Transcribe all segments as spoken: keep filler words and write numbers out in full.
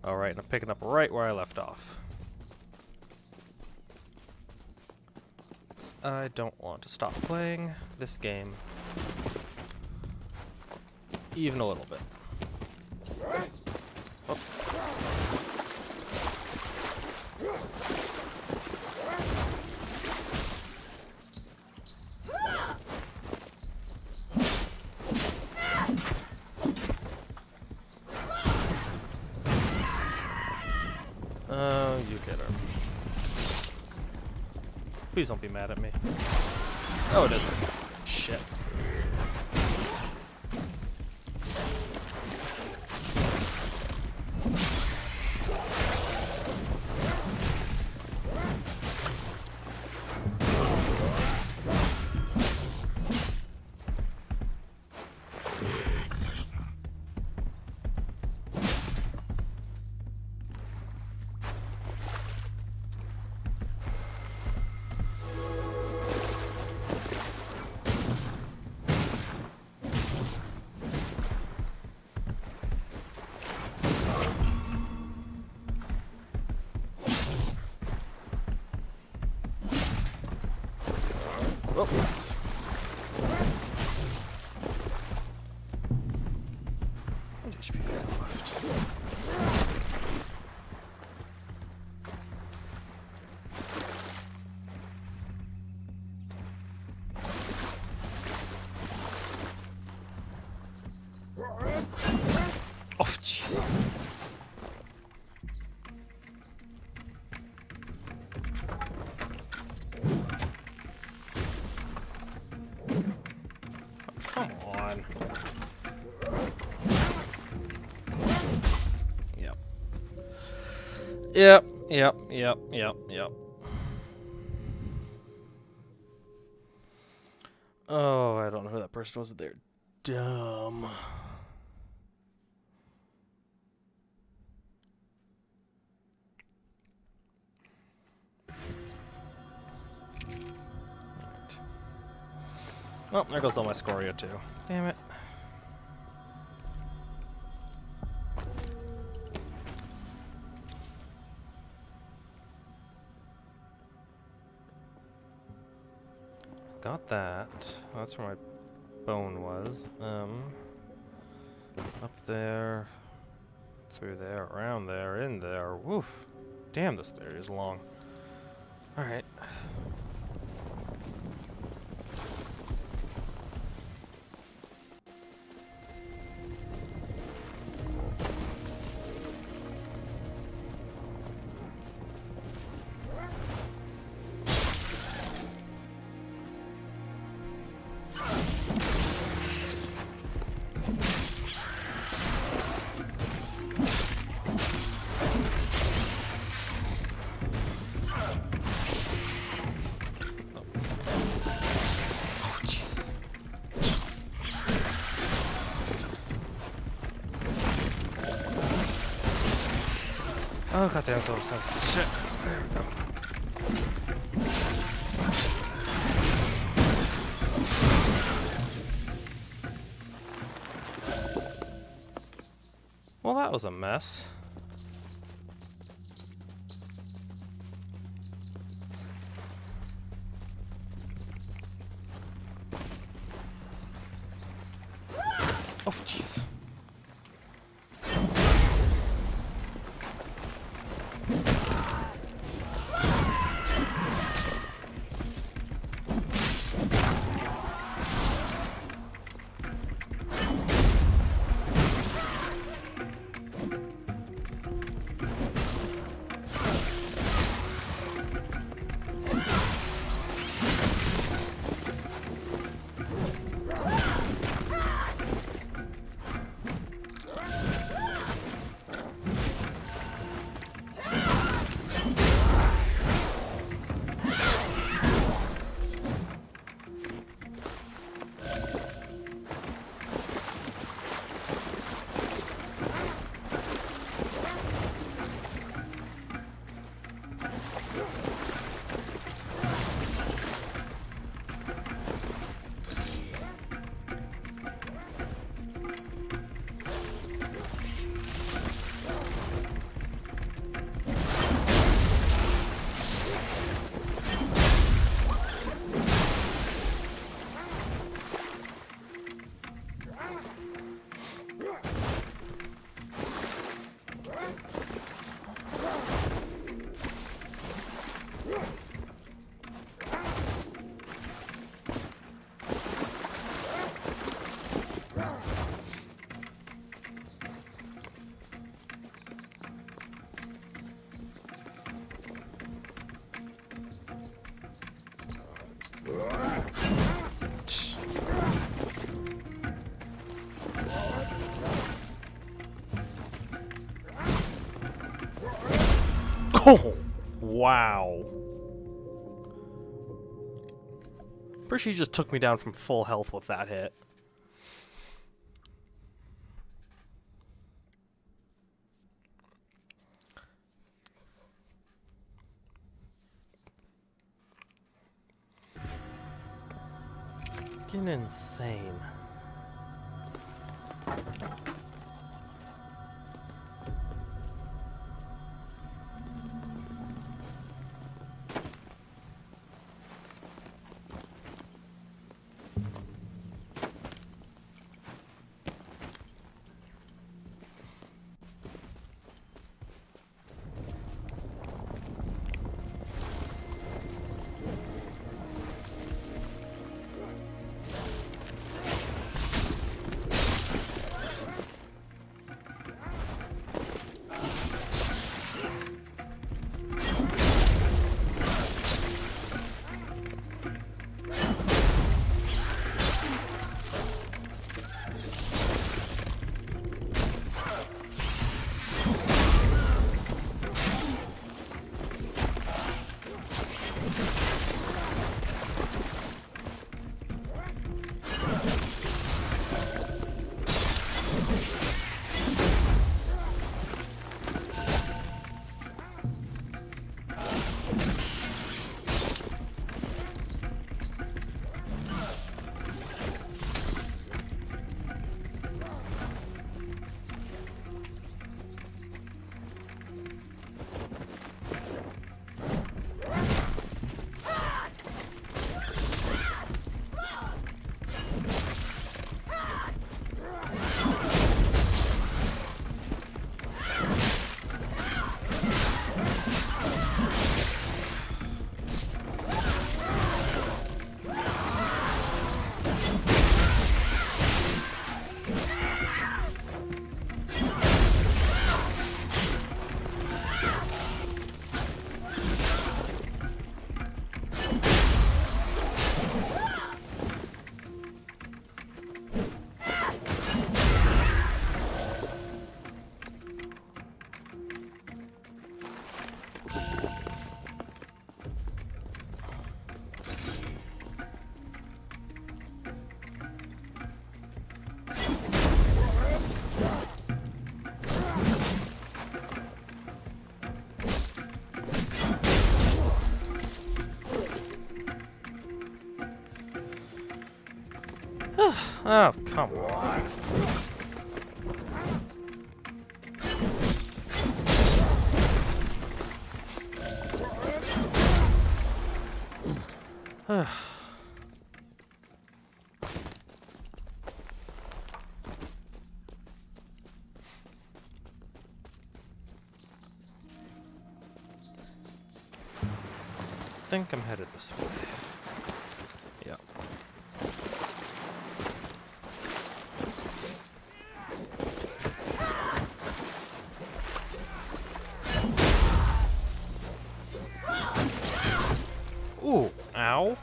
Alright, I'm picking up right where I left off. I don't want to stop playing this game even a little bit. Oh. Oh, you get her. Please don't be mad at me. Oh, it isn't. Shit. Oh, nice. How much H P do I have left? Oh, jeez. Come on. Yep. Yep, yep, yep, yep, yep. Oh, I don't know who that person was. They're dumb. Oh, there goes all my scoria too. Damn it. Got that. Oh, that's where my bone was. Um, up there, through there, around there, in there. Woof. Damn, this area is long. All right. Oh, goddamn, it's all shit. There we go. Well, that was a mess. Oh, jeez. Oh! Wow. Pretty sure he just took me down from full health with that hit. Fucking insane. Oh, come on. I think I'm headed this way. Yeah. Ooh, ow.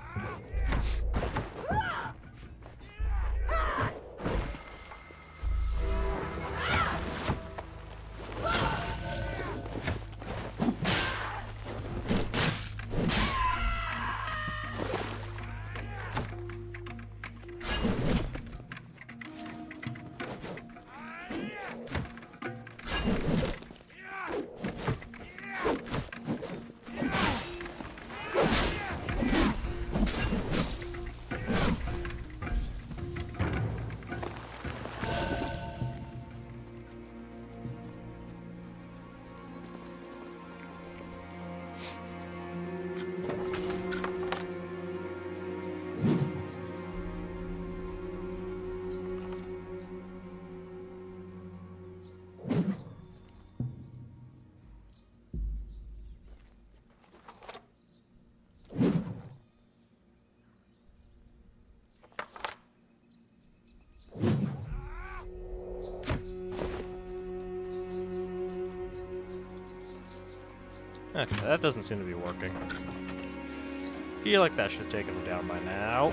Okay, that doesn't seem to be working. Feel like that should have taken him down by now.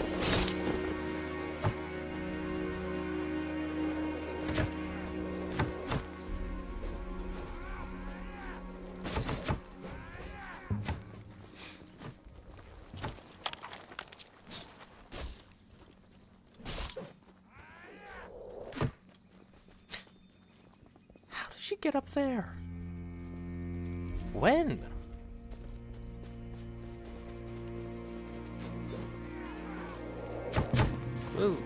you get up there? When? Ooh.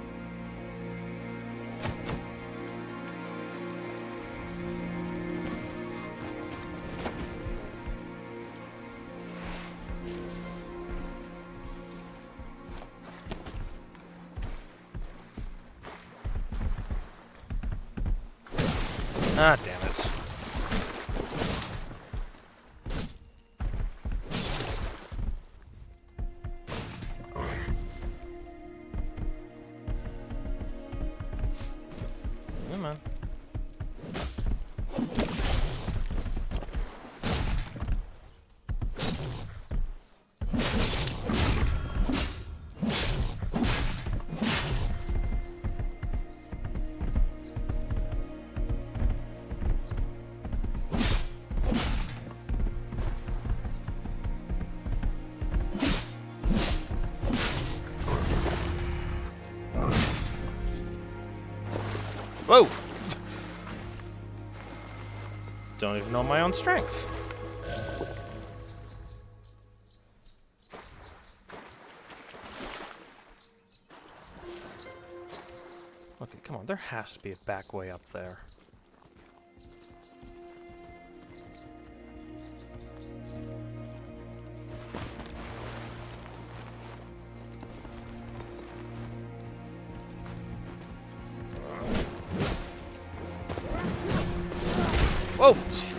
Ah, damn it. Come on. Whoa! Don't even know my own strength. Okay, come on, there has to be a back way up there. Whoa! Jeez.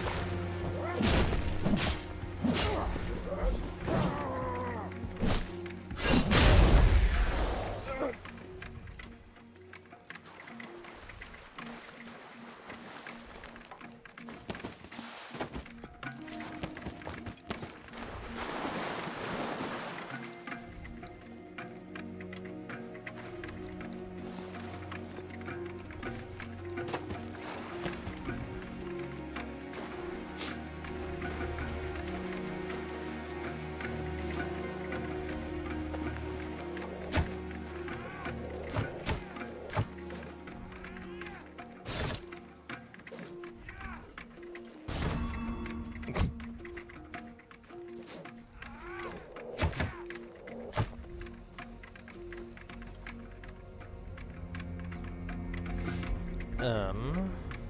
Um...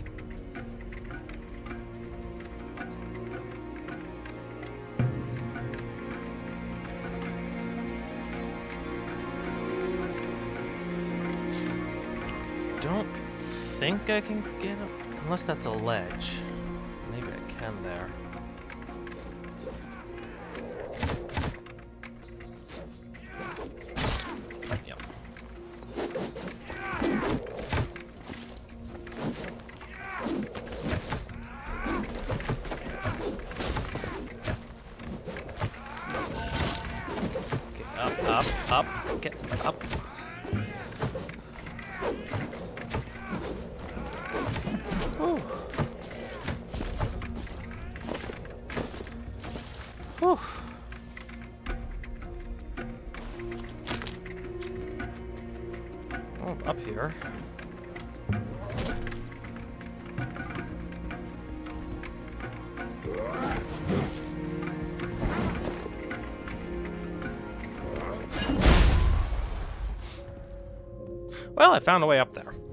Don't think I can get up, unless that's a ledge. Maybe I can there. Yep. Okay, up, up, up, get up. Whew. Whew. Oh, up here. Well, I found a way up there.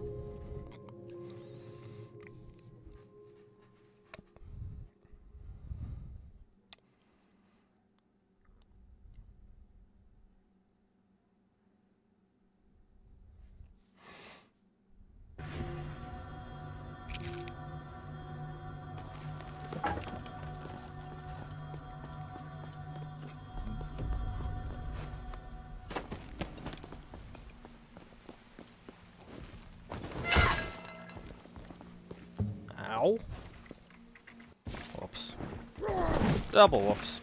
Ow. Whoops. Double whoops.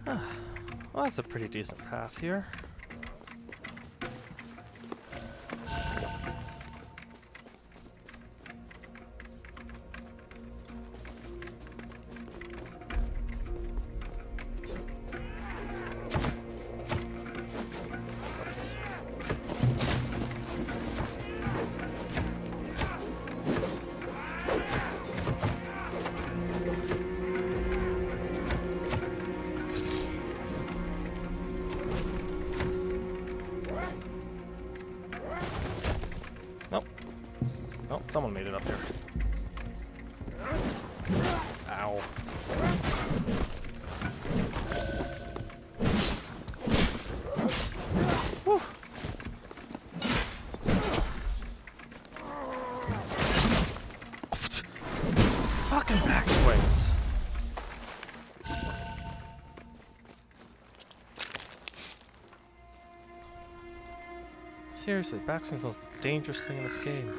Well, that's a pretty decent path here. Oh, someone made it up here. Ow. Whew. Fucking backswings. Seriously, backswing's the most dangerous thing in this game.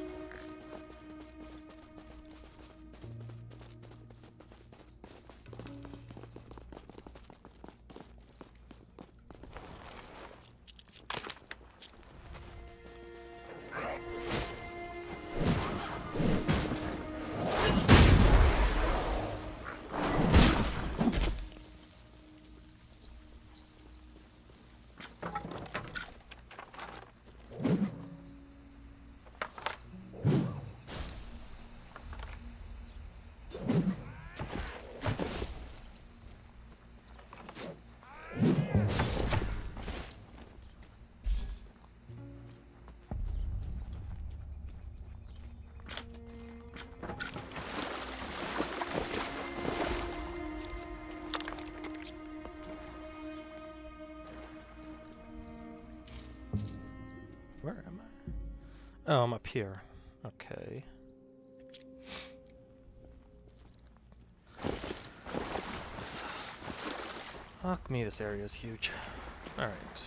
Where am I? Oh, I'm up here. Okay. Fuck me, this area is huge. Alright.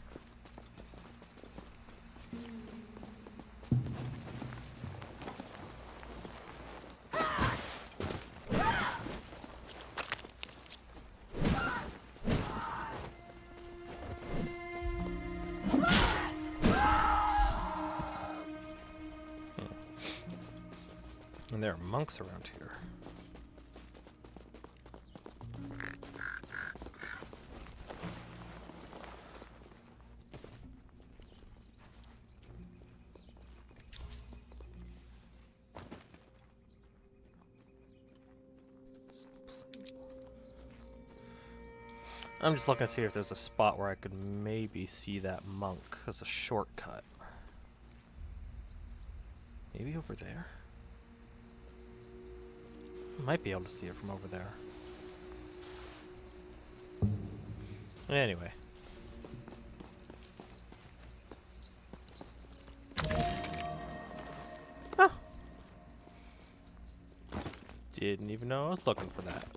And there are monks around here. I'm just looking to see if there's a spot where I could maybe see that monk as a shortcut. Maybe over there? Might be able to see it from over there. Anyway. Huh. Didn't even know I was looking for that.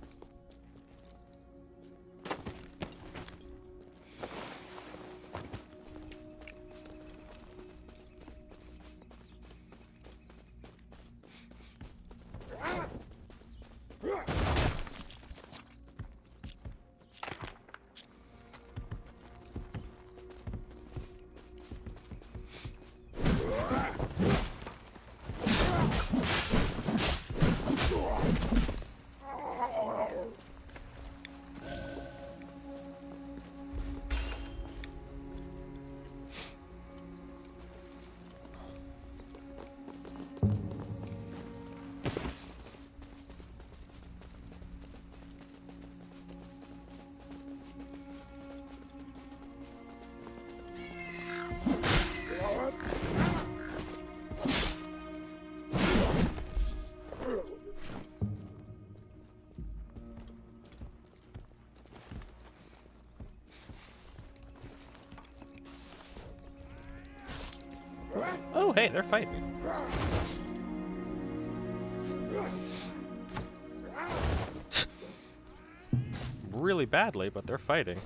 Oh, hey, they're fighting. Really badly, but they're fighting.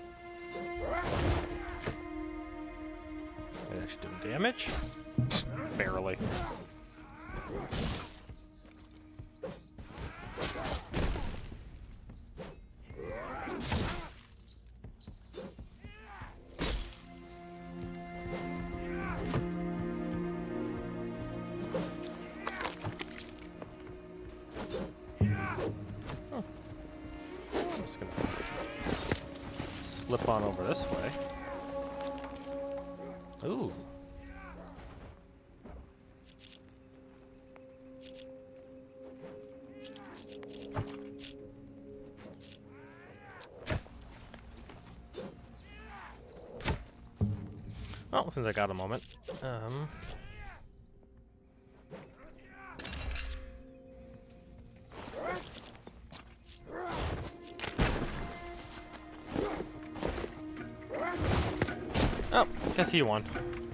They're actually doing damage. barely. Slip on over this way. Ooh. Well, since I got a moment, um... oh, guess he won.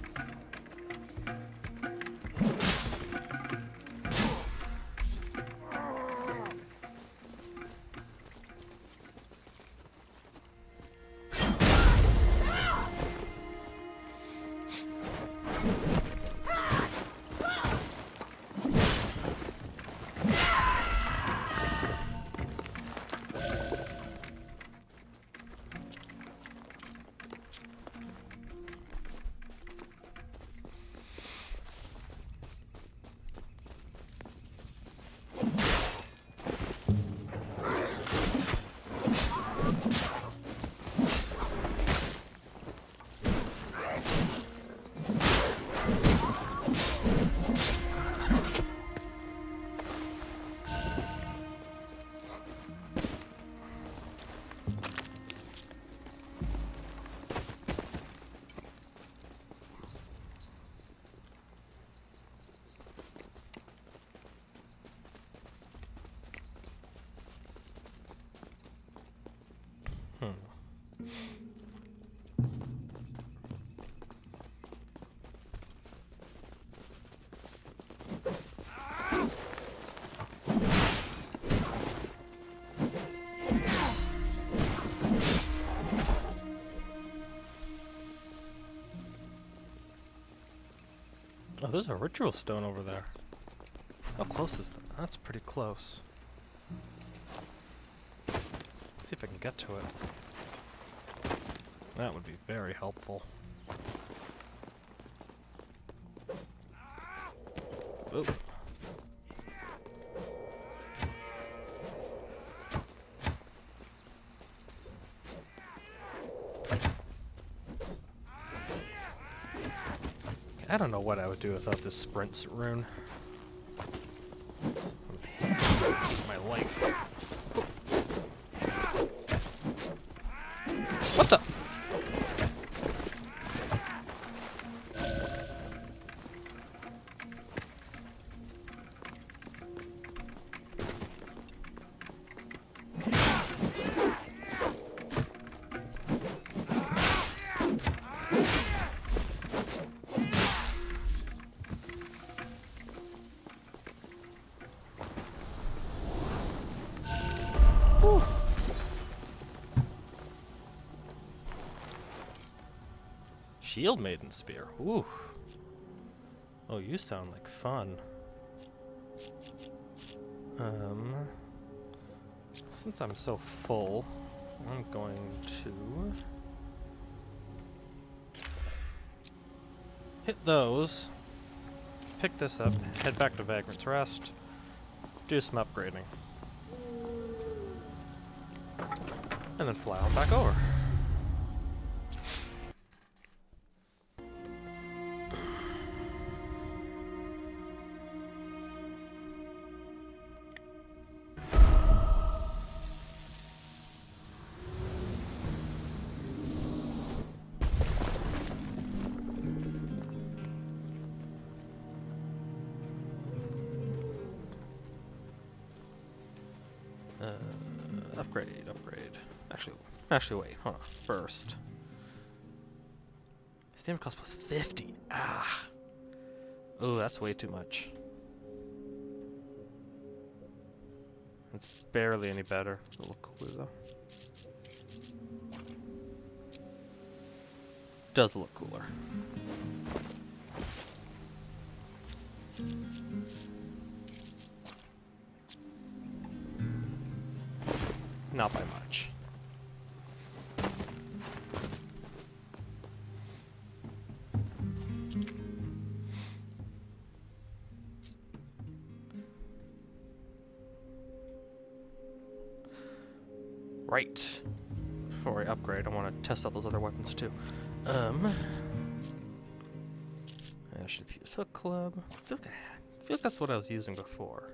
Oh, there's a ritual stone over there. How close is that? That's pretty close. Let's see if I can get to it. That would be very helpful. Ooh. I don't know what I would do without this sprint rune. My life. What the? Shield Maiden Spear. Ooh. Oh, you sound like fun. Um, since I'm so full, I'm going to hit those, pick this up, head back to Vagrant's Rest, do some upgrading, and then fly on back over. Uh, upgrade, upgrade. Actually, actually, wait, hold on. First, stamina cost plus fifty. Ah. Oh, that's way too much. It's barely any better. It'll look cooler though. Does look cooler. Not by much. Right. Before I upgrade, I want to test out those other weapons too. Um, I should use Hook Club. I feel, like I, I feel like that's what I was using before.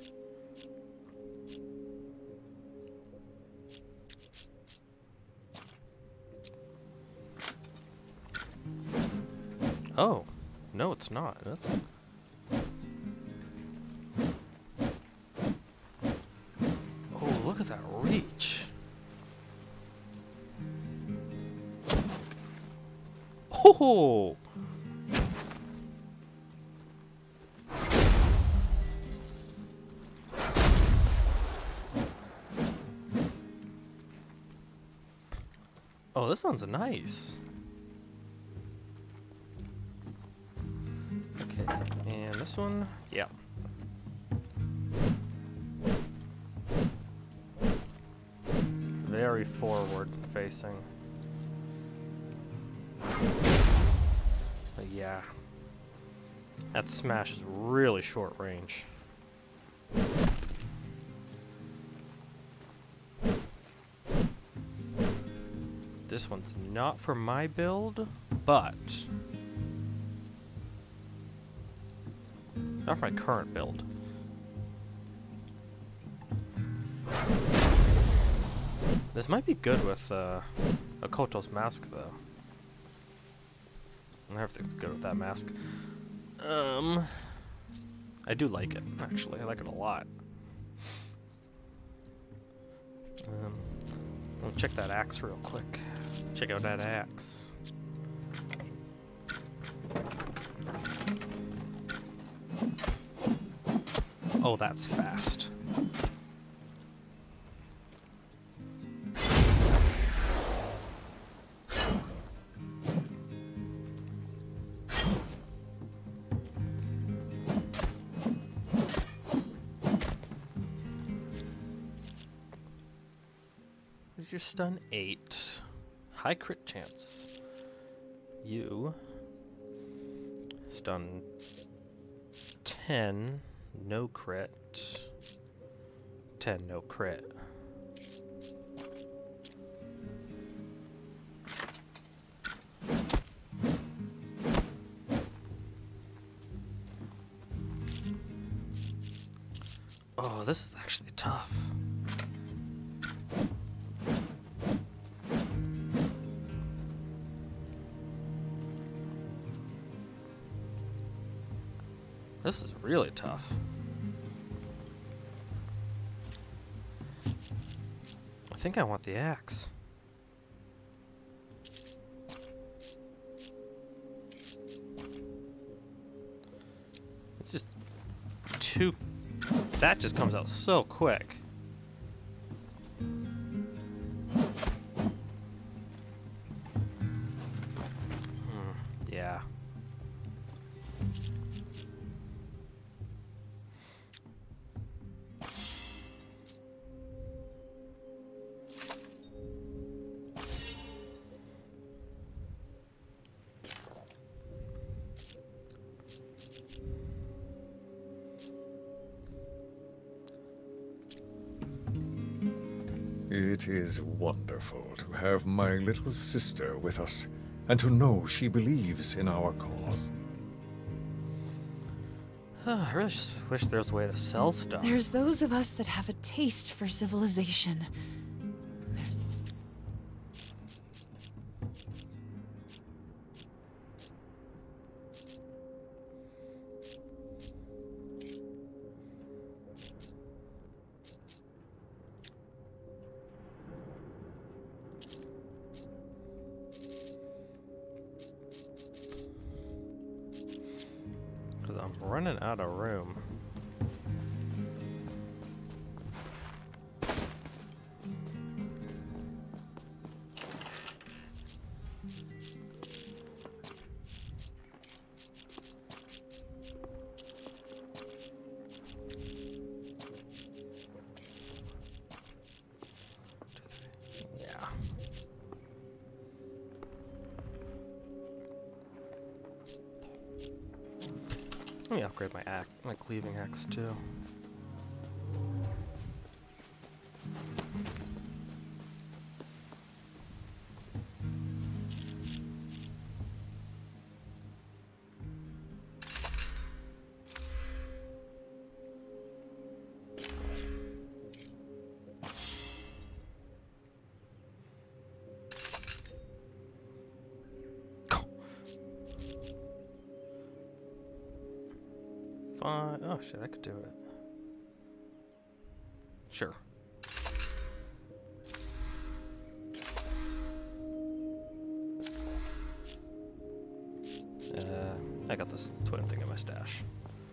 Oh, no, it's not. That's. Oh, look at that reach. Oh! Oh, this one's nice. Okay, and this one, yeah. Very forward facing. But yeah. That smash is really short range. This one's not for my build, but not for my current build. This might be good with uh, a Koto's mask, though. Everything's good with that mask. Um, I do like it, actually. I like it a lot. Um, I'll check that axe real quick. Check out that axe. Oh, that's fast. Your stun eight. High crit chance. You stun ten. No crit. ten. No crit. Oh, this is actually tough. This is really tough. I think I want the axe. It's just too... That just comes out so quick. Hmm, yeah. It is wonderful to have my little sister with us, and to know she believes in our cause. I really just wish there was a way to sell stuff. There's those of us that have a taste for civilization. There's... Because I'm running out of room. Let me upgrade my axe, my cleaving axe too. Fine. Oh shit, I could do it. Sure. Uh, I got this twin thing in my stash.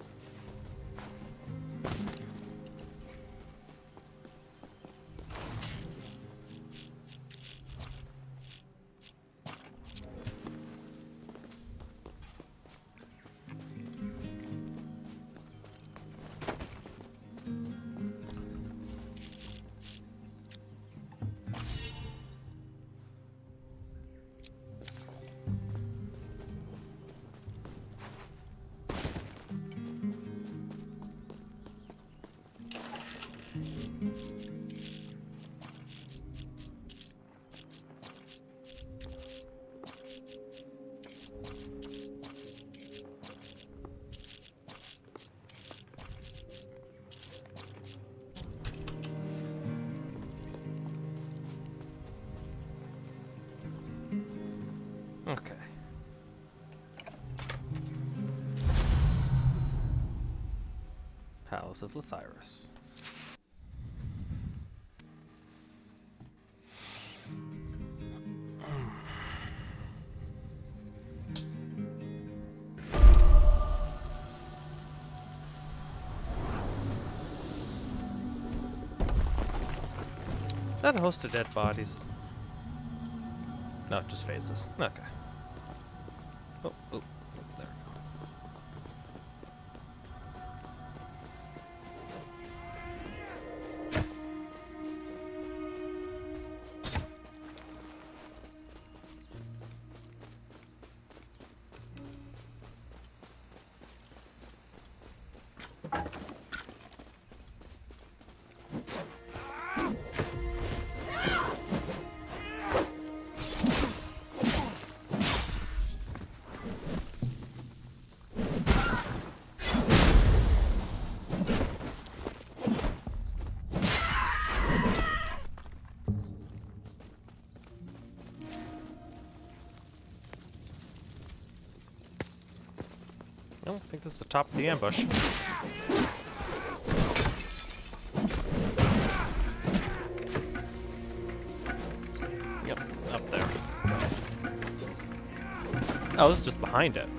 Okay. Palace of Lethyrus. That a host of dead bodies. No, just phases. Okay. Oh, oh, there we go. I don't think this is the top of the ambush. Yep, up there. Oh, this is just behind it.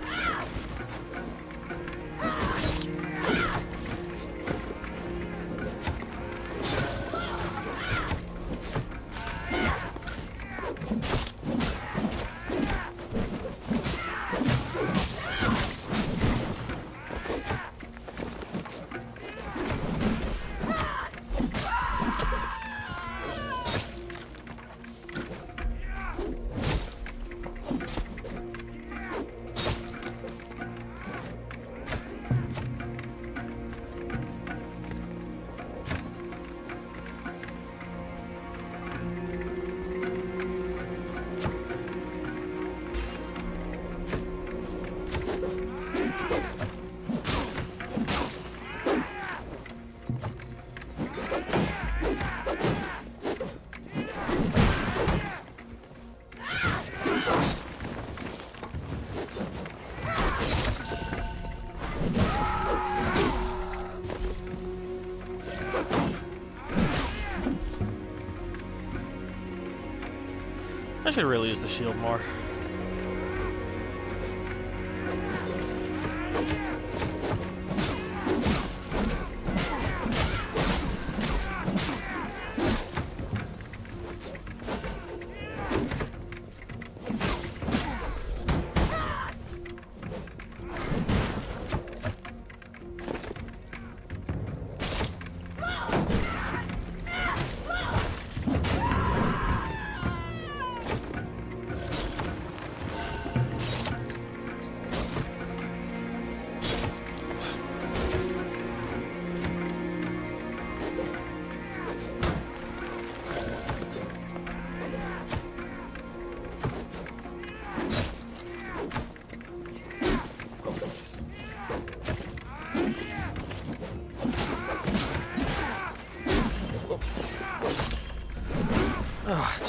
I should really use the shield more.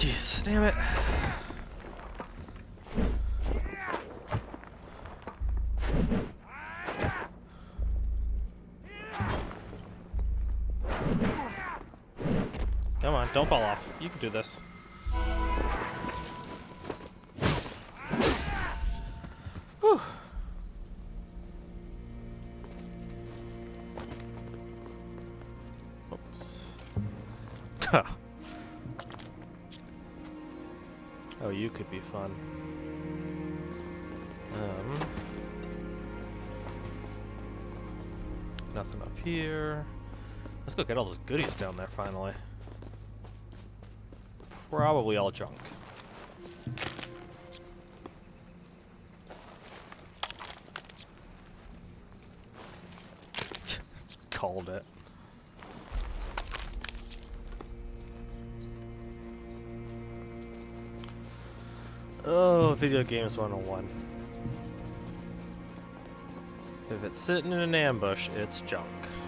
Jeez, damn it. Come on, don't fall off. You can do this. Whew. Oops. Oh, you could be fun. Um, nothing up here. Let's go get all those goodies down there finally. Probably all junk. Called it. Oh, video games one oh one. If it's sitting in an ambush, it's junk.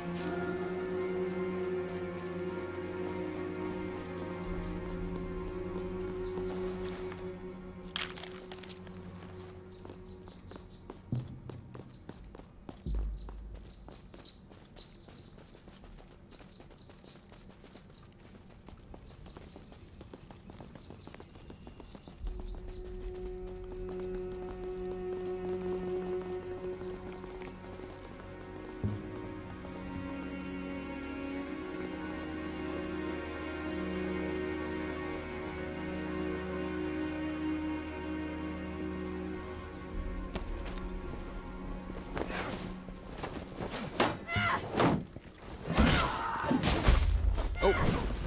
Oh.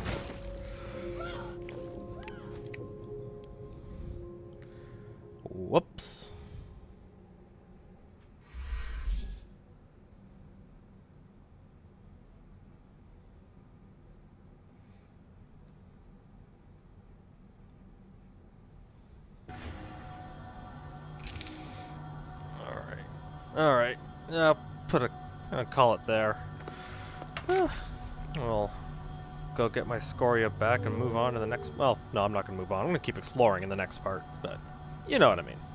Whoops. All right. All right. I'll put a I'll call it there. Uh, well. Go get my Scoria back and move on to the next. Well, no, I'm not going to move on. I'm going to keep exploring in the next part, but you know what I mean.